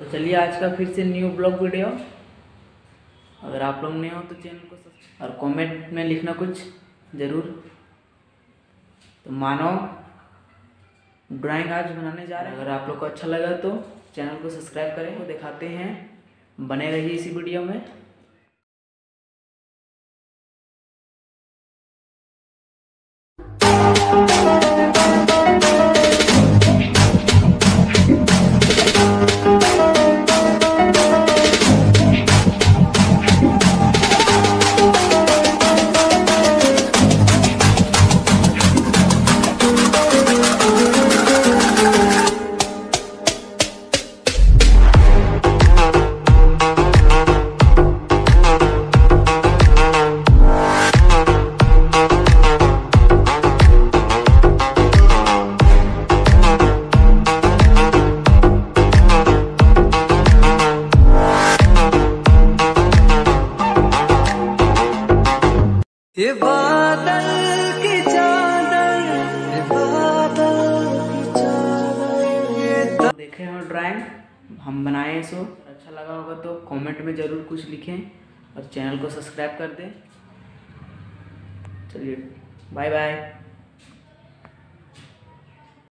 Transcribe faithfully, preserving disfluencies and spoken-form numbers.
चलिए आज का फिर से न्यू ब्लॉग वीडियो। अगर आप लोग नए हो तो चैनल को सब्सक्राइब और कमेंट में लिखना कुछ ज़रूर। तो मानो ड्राइंग आज बनाने जा रहे हैं। अगर आप लोग को अच्छा लगा तो चैनल को सब्सक्राइब करें। तो दिखाते हैं, बने रहिए इसी वीडियो में। ये बादल की चादर, ये बादल की चादर, ये देखे हो ड्राइंग हम बनाए हैं। सो अच्छा लगा होगा तो कमेंट में ज़रूर कुछ लिखें और चैनल को सब्सक्राइब कर दें। चलिए बाय बाय।